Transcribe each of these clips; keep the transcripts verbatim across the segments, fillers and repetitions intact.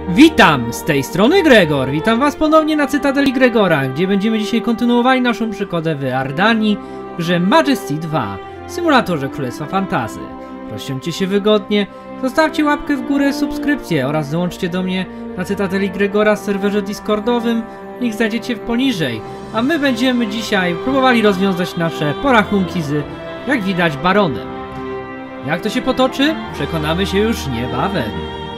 Witam! Z tej strony Gregor. Witam was ponownie na Cytadeli Gregora, gdzie będziemy dzisiaj kontynuowali naszą przygodę w Ardanii w grze Majesty dwa, symulatorze Królestwa Fantasy. Rozsiądźcie się wygodnie, zostawcie łapkę w górę, subskrypcję oraz dołączcie do mnie na Cytadeli Gregora w serwerze Discordowym. Link znajdziecie poniżej. A my będziemy dzisiaj próbowali rozwiązać nasze porachunki z, jak widać, Baronem. Jak to się potoczy? Przekonamy się już niebawem.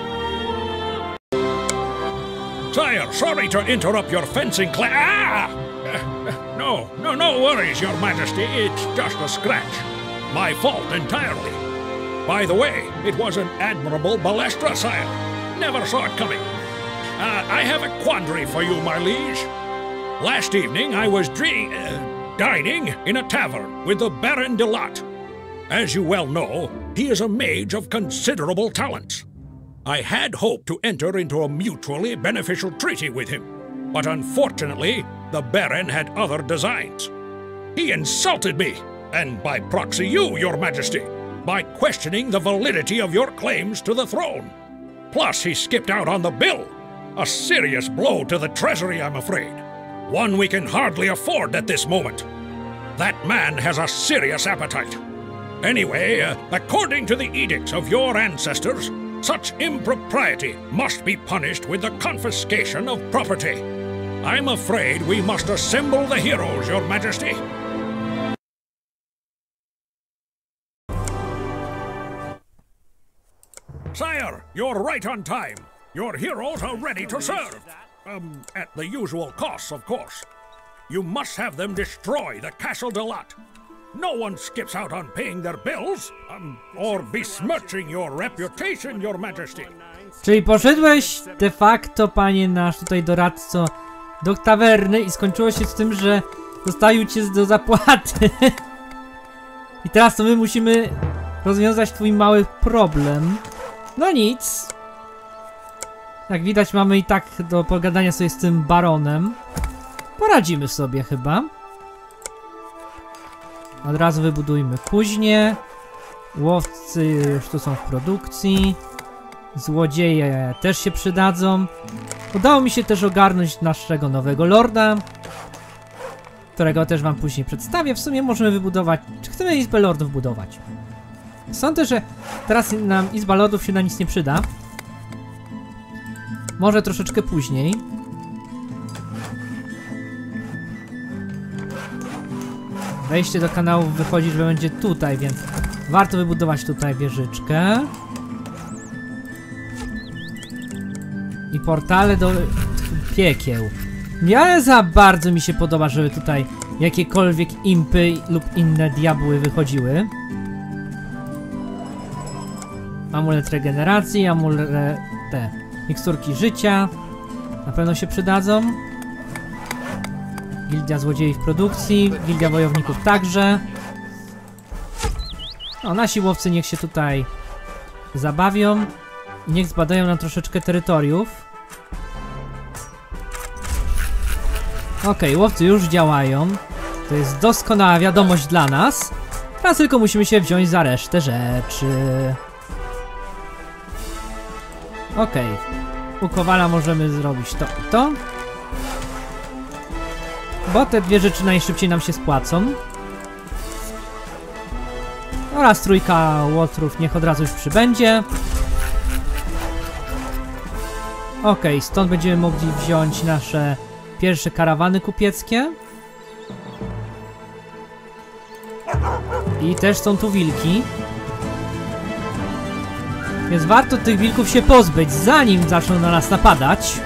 Sire, sorry to interrupt your fencing class. Ah! No, no, no worries, Your Majesty. It's just a scratch. My fault entirely. By the way, it was an admirable balestra, sire. Never saw it coming. Uh, I have a quandary for you, my liege. Last evening I was dri- uh, dining in a tavern with the Baron de Latte. As you well know, he is a mage of considerable talents. I had hoped to enter into a mutually beneficial treaty with him, but unfortunately, the Baron had other designs. He insulted me, and by proxy you, Your Majesty, by questioning the validity of your claims to the throne. Plus, he skipped out on the bill. A serious blow to the treasury, I'm afraid. One we can hardly afford at this moment. That man has a serious appetite. Anyway, uh, according to the edicts of your ancestors, such impropriety must be punished with the confiscation of property. I'm afraid we must assemble the heroes, Your Majesty. Sire, you're right on time. Your heroes are ready to serve. Um, at the usual costs, of course. You must have them destroy the Castle de Latte. No one skips out on paying their bills, um, or besmirching your reputation, Your Majesty. Czyli poszedłeś de facto, panie nasz tutaj doradco, do tawerny i skończyło się z tym, że dostają cię do zapłaty. I teraz to my musimy rozwiązać twój mały problem. No nic. Jak widać, mamy i tak do pogadania sobie z tym baronem. Poradzimy sobie chyba. Od razu wybudujmy kuźnię. Łowcy już tu są w produkcji. Złodzieje też się przydadzą. Udało mi się też ogarnąć naszego nowego lorda, którego też wam później przedstawię. W sumie możemy wybudować... Czy chcemy Izbę Lordów budować? Sądzę, że teraz nam Izba Lordów się na nic nie przyda. Może troszeczkę później. Wejście do kanału wychodzi, że będzie tutaj, więc warto wybudować tutaj wieżyczkę. I portale do piekieł. Nie za bardzo mi się podoba, żeby tutaj jakiekolwiek impy lub inne diabły wychodziły. Amulet regeneracji, amulet... te miksturki życia. Na pewno się przydadzą. Gildia Złodziei w produkcji, Gildia Wojowników także. No, nasi łowcy niech się tutaj zabawią. I niech zbadają nam troszeczkę terytoriów. Okej, okay, łowcy już działają. To jest doskonała wiadomość dla nas. Teraz tylko musimy się wziąć za resztę rzeczy. Okej. Okay. U Kowala możemy zrobić to i to. Bo te dwie rzeczy najszybciej nam się spłacą. Oraz trójka łotrów niech od razu już przybędzie. Ok, stąd będziemy mogli wziąć nasze pierwsze karawany kupieckie. I też są tu wilki. Więc warto tych wilków się pozbyć, zanim zaczną na nas napadać.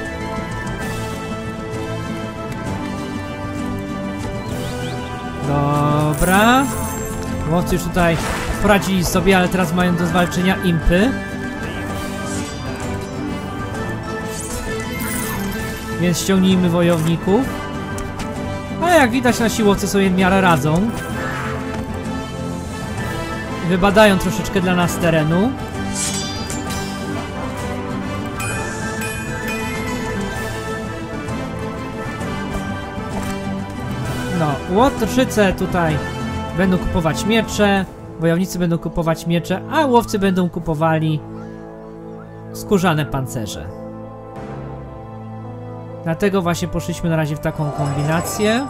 Dobra. Łowcy już tutaj poradzili sobie, ale teraz mają do zwalczenia impy. Więc ściągnijmy wojowników. Ale jak widać, nasi łowcy sobie w miarę radzą. Wybadają troszeczkę dla nas terenu. No, łotrzyce tutaj będą kupować miecze, wojownicy będą kupować miecze, a łowcy będą kupowali skórzane pancerze. Dlatego właśnie poszliśmy na razie w taką kombinację.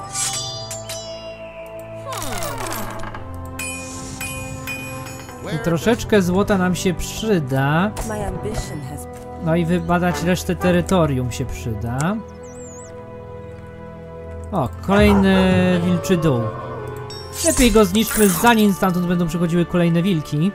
I troszeczkę złota nam się przyda. No i wybadać resztę terytorium się przyda. O, kolejny wilczy dół. Lepiej go zniszczmy, zanim stamtąd będą przychodziły kolejne wilki.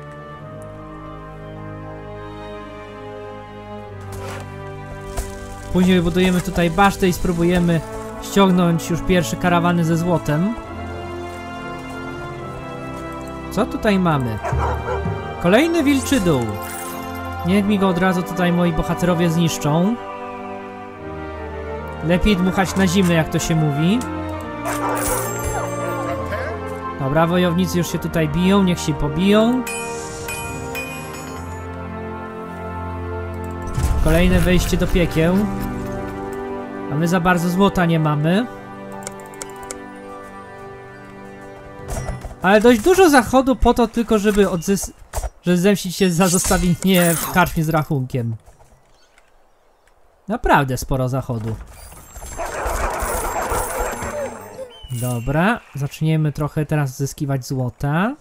Później wybudujemy tutaj basztę i spróbujemy ściągnąć już pierwsze karawany ze złotem. Co tutaj mamy? Kolejny wilczy dół. Niech mi go od razu tutaj moi bohaterowie zniszczą. Lepiej dmuchać na zimno, jak to się mówi. Dobra, wojownicy już się tutaj biją, niech się pobiją. Kolejne wejście do piekieł. A my za bardzo złota nie mamy. Ale dość dużo zachodu po to tylko, żeby odzys... żeby zemścić się za zostawienie w karczmie z rachunkiem. Naprawdę sporo zachodu. Dobra, zaczniemy trochę teraz zyskiwać złota.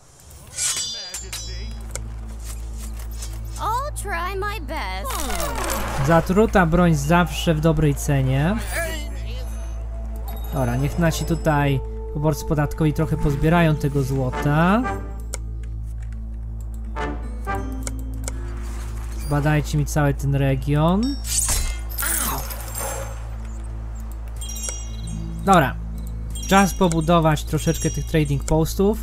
Zatruta broń zawsze w dobrej cenie. Dobra, niech nasi tutaj poborcy podatkowi trochę pozbierają tego złota. Zbadajcie mi cały ten region. Dobra. Czas pobudować troszeczkę tych trading postów.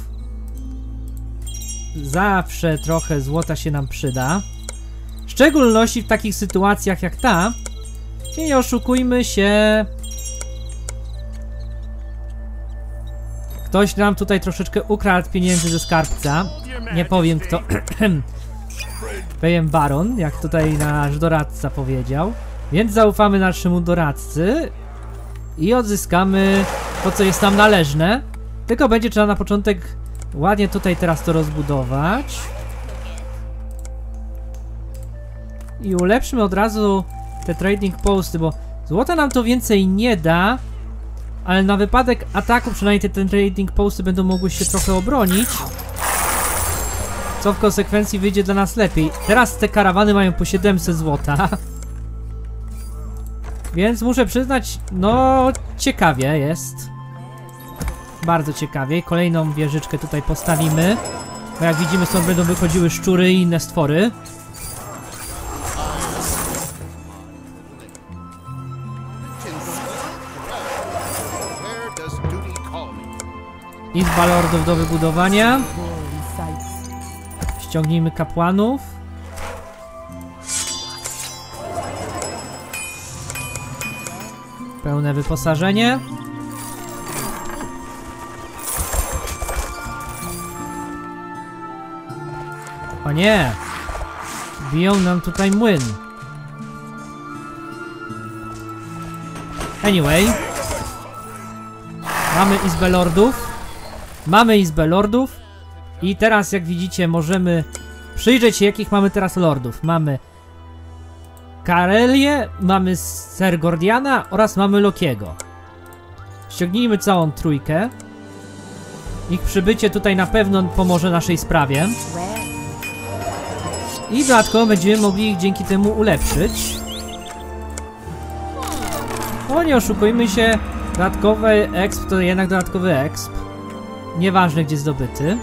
Zawsze trochę złota się nam przyda. W szczególności w takich sytuacjach jak ta. I nie oszukujmy się. Ktoś nam tutaj troszeczkę ukradł pieniędzy ze skarbca. Nie powiem kto. Pewien baron, jak tutaj nasz doradca powiedział. Więc zaufamy naszemu doradcy. I odzyskamy to, co jest nam należne. Tylko będzie trzeba na początek ładnie tutaj teraz to rozbudować. I ulepszymy od razu te trading posty, bo złota nam to więcej nie da. Ale na wypadek ataku przynajmniej te, te trading posty będą mogły się trochę obronić. Co w konsekwencji wyjdzie dla nas lepiej. Teraz te karawany mają po siedemset złota. Więc muszę przyznać, no ciekawie jest. Bardzo ciekawie. Kolejną wieżyczkę tutaj postawimy. Bo jak widzimy, stąd będą wychodziły szczury i inne stwory. Izba lordów do wybudowania. Ściągnijmy kapłanów. Pełne wyposażenie. O nie! Biją nam tutaj młyn. Anyway. Mamy Izbę Lordów. Mamy Izbę Lordów. I teraz, jak widzicie, możemy przyjrzeć się, jakich mamy teraz lordów. Mamy Karelię, mamy Ser Gordiana oraz mamy Lokiego. Ściągnijmy całą trójkę. Ich przybycie tutaj na pewno pomoże naszej sprawie. I dodatkowo będziemy mogli ich dzięki temu ulepszyć. O, nie oszukujmy się, dodatkowy exp to jednak dodatkowy exp. Nieważne gdzie zdobyty.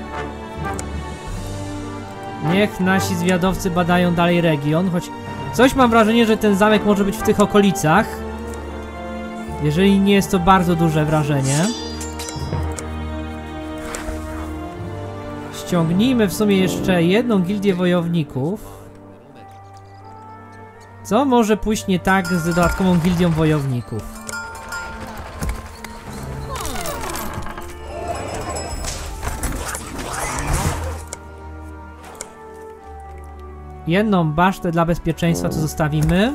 Niech nasi zwiadowcy badają dalej region, choć coś mam wrażenie, że ten zamek może być w tych okolicach. Jeżeli nie jest to bardzo duże wrażenie. Ściągnijmy w sumie jeszcze jedną gildię wojowników. Co może pójść nie tak z dodatkową gildią wojowników? Jedną basztę dla bezpieczeństwa tu zostawimy.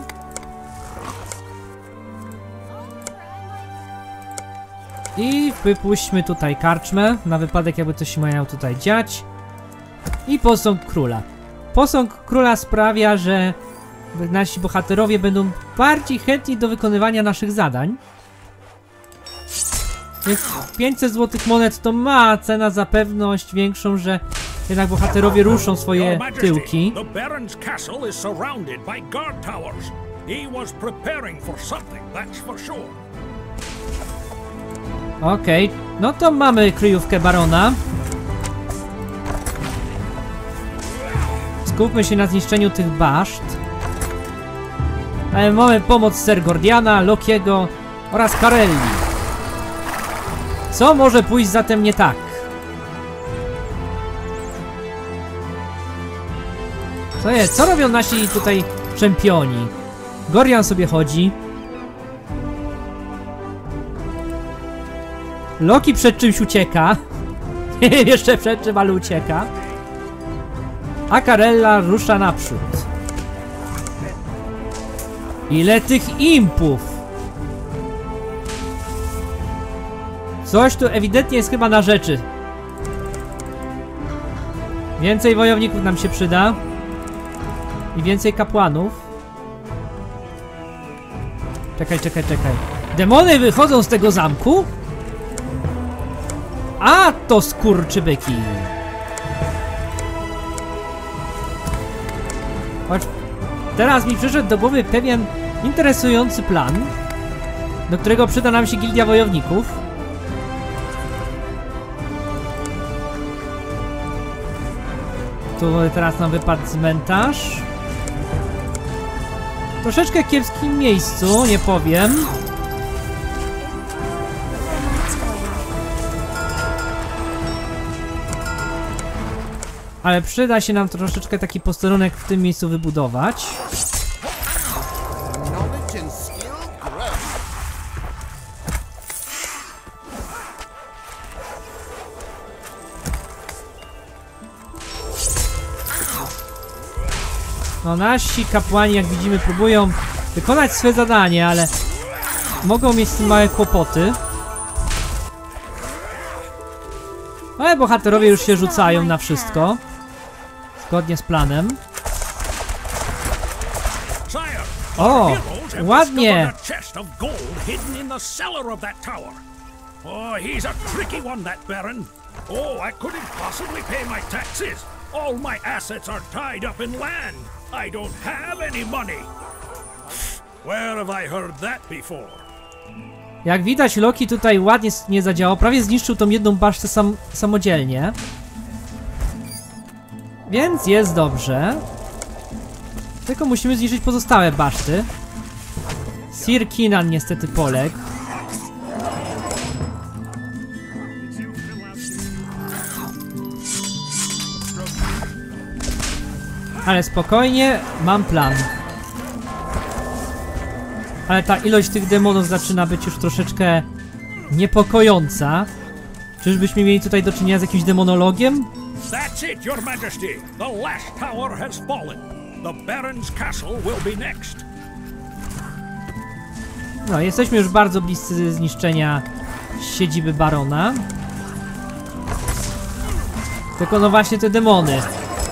I wypuśćmy tutaj karczmę, na wypadek jakby coś się miało tutaj dziać. I posąg króla. Posąg króla sprawia, że nasi bohaterowie będą bardziej chętni do wykonywania naszych zadań. Więc pięćset złotych monet to ma cena za pewność większą, że jednak bohaterowie ruszą swoje tyłki. Okej, okay. No to mamy kryjówkę barona. Skupmy się na zniszczeniu tych baszt. Ale mamy pomoc Ser Gordiana, Lokiego oraz Karelli. Co może pójść zatem nie tak? Co jest? Co robią nasi tutaj czempioni? Gordian sobie chodzi. Loki przed czymś ucieka. Nie wiem jeszcze przed czym, ale ucieka. A Karella rusza naprzód. Ile tych impów! Coś tu ewidentnie jest chyba na rzeczy. Więcej wojowników nam się przyda. I więcej kapłanów. Czekaj, czekaj, czekaj. Demony wychodzą z tego zamku? A to skurczybyki. Chodź. Teraz mi przyszedł do głowy pewien interesujący plan, do którego przyda nam się gildia wojowników. Tu teraz nam wypadł cmentarz. Troszeczkę kiepskim miejscu, nie powiem. Ale przyda się nam troszeczkę taki posterunek w tym miejscu wybudować. No nasi kapłani, jak widzimy, próbują wykonać swe zadanie, ale mogą mieć z tym małe kłopoty. Ale bohaterowie już się rzucają na wszystko. Zgodnie z planem. O, ładnie! Oh, he's a tricky one, that Baron. Oh, I couldn't possibly pay my taxes. All my assets are tied up in land. I don't have any money. Where have I heard that before? Jak widać, Loki tutaj ładnie nie zadziałał. Prawie zniszczył tą jedną basztę sam, samodzielnie. Więc jest dobrze. Tylko musimy zniszczyć pozostałe baszty. Sir Kinan niestety poległ. Ale spokojnie, mam plan. Ale ta ilość tych demonów zaczyna być już troszeczkę niepokojąca. Czyżbyśmy mieli tutaj do czynienia z jakimś demonologiem? That's it, Your Majesty. The last tower has fallen. The Baron's castle will be next. No, jesteśmy już bardzo bliscy zniszczenia siedziby barona. Tylko no właśnie te demony.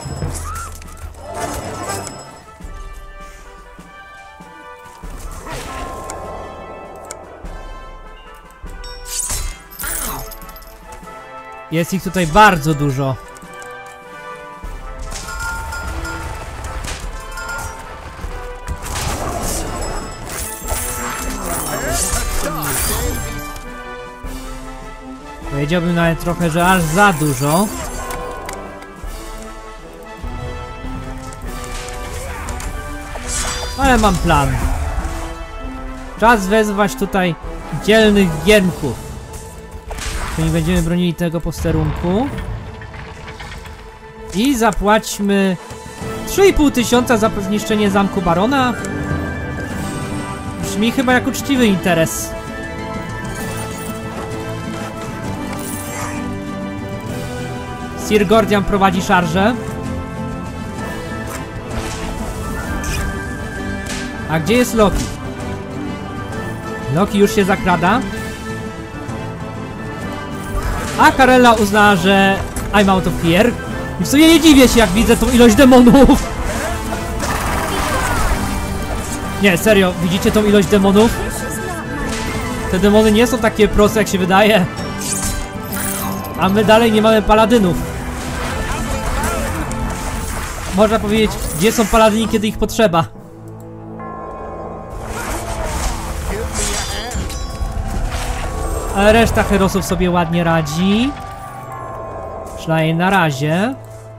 Jest ich tutaj bardzo dużo. Powiedziałbym nawet trochę, że aż za dużo. Ale mam plan. Czas wezwać tutaj dzielnych gienków. Nie będziemy bronili tego posterunku. I zapłaćmy trzy i pół tysiąca za zniszczenie zamku barona. Brzmi chyba jak uczciwy interes. Sir Gordian prowadzi szarżę. A gdzie jest Loki? Loki już się zakrada. A Karella uznała, że I'm out of here. I w sumie nie dziwię się, jak widzę tą ilość demonów. Nie, serio, widzicie tą ilość demonów? Te demony nie są takie proste, jak się wydaje. A my dalej nie mamy paladynów. Można powiedzieć, gdzie są paladyni, kiedy ich potrzeba. Ale reszta herosów sobie ładnie radzi. Przynajmniej na razie.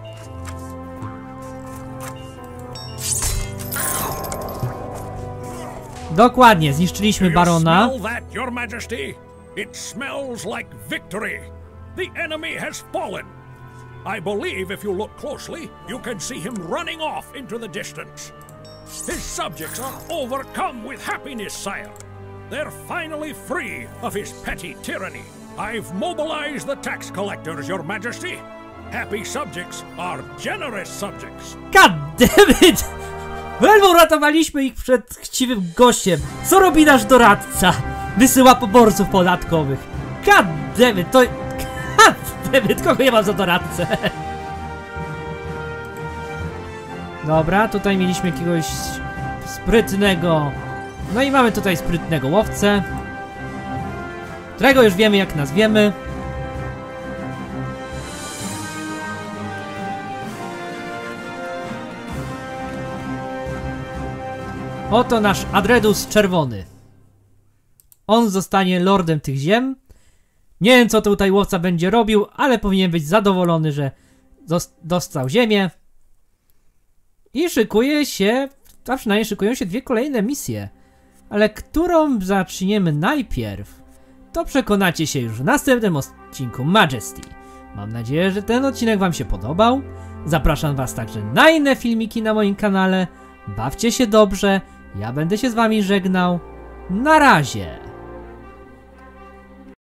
Dokładnie, zniszczyliśmy barona. Do you smell that, Your Majesty? It smells like victory. The enemy has fallen. I believe if you look closely, you can see him running off into the distance. His subjects are overcome with happiness, sire. They're finally free of his petty tyranny. I've mobilized the tax collectors, Your Majesty. Happy subjects are generous subjects. God damn it! Ledwo uratowaliśmy ich przed chciwym gościem. Co robi nasz doradca? Wysyła poborców podatkowych. God damn it, to... God damn it, kogo ja mam za doradcę? Dobra, tutaj mieliśmy jakiegoś sprytnego... No i mamy tutaj sprytnego łowcę, którego już wiemy, jak nazwiemy. Oto nasz Adredus Czerwony. On zostanie lordem tych ziem. Nie wiem, co tutaj łowca będzie robił, ale powinien być zadowolony, że dostał ziemię. I szykuje się, a przynajmniej szykują się dwie kolejne misje. Ale którą zaczniemy najpierw, to przekonacie się już w następnym odcinku Majesty. Mam nadzieję, że ten odcinek wam się podobał. Zapraszam was także na inne filmiki na moim kanale. Bawcie się dobrze, ja będę się z wami żegnał. Na razie!